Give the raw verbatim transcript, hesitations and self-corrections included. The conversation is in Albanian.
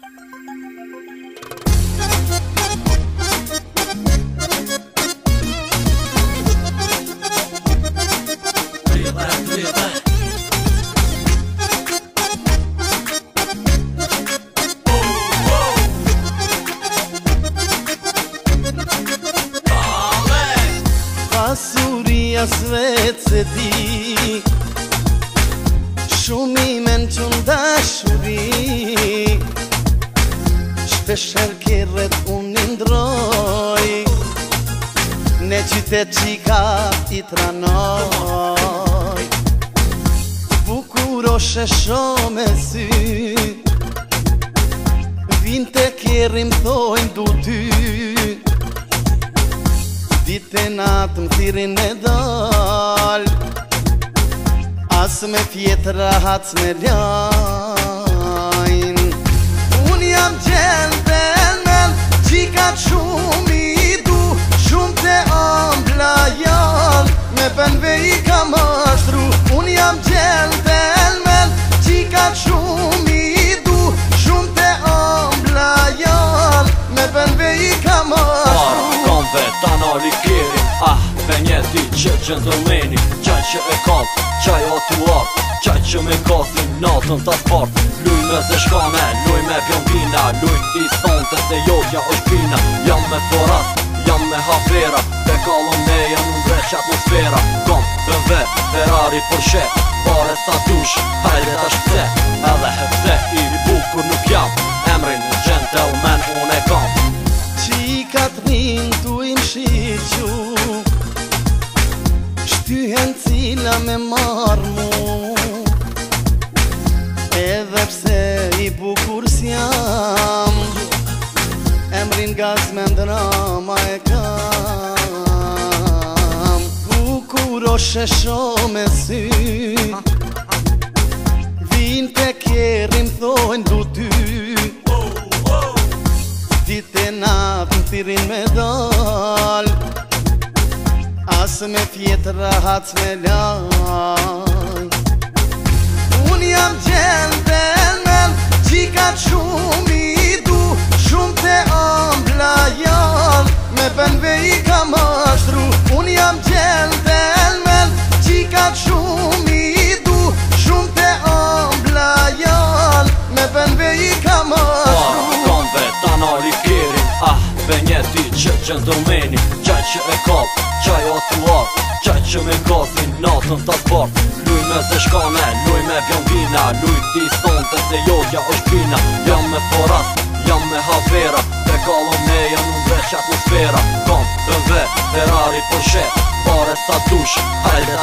Pasuria s'vet se di, shumë i men qënë dashuri, shpesher kërret unë ndroj, në qytet qika i tranoj. Bukuro shesho me sy, vinte kërrim thojnë du ty, dite natë më thirin me dal, as me fjetra hac me lajn. Unë jam gentleman, qikat shumë i du, shumë të ambla janë, me benve i ka mashtru. Unë jam gentleman, qikat shumë i du, shumë të ambla janë, me benve i ka mashtru. Ta nali keri, ah, penjeti që gentlemani, qaj që e kam, qaj atuar, qaj që me kasin natën ta spart. Luj me zeshkane, luj me bjombina, luj i sante se jogja është pina. Jam me foras, jam me hafera, te kalon me janë ndreq atmosfera. Kom, B M W, Ferrari, Porsche, pare sa dush, hajde ta shpse, edhe hepse i bukur nuk jam, emrin gentleman unë e kam. Qikat rinë tu im shiqu, shtyhen cila me marrë mu, edhe pse i bukur s'jam, emrin gaz me ndrama e kam. Bukuro shesho me sy, vin te kjerim thojnë du ty, dite natë më thirin me dal, as me fjetra hac me lajn. Unë jam gentleman, qikat shumë i du, shumë të ambla janë, me benve i ka mashtru. Unë jam gentleman, qikat shumë i du, shumë të ambla janë, me benve i ka mashtru. Nali keri, ah, penjeti që gentlemani, qaj që e kap, qaj atuar, qaj që me kasin natën ta spart. Luj me zeshkane, luj me bjombina, luj i sante se jogja është pina. Jam me foras, jam me havera, te kalon me janë ndreq atmosfera. Kom, B M W, Ferrari, Porsche, pare sa dush, hajde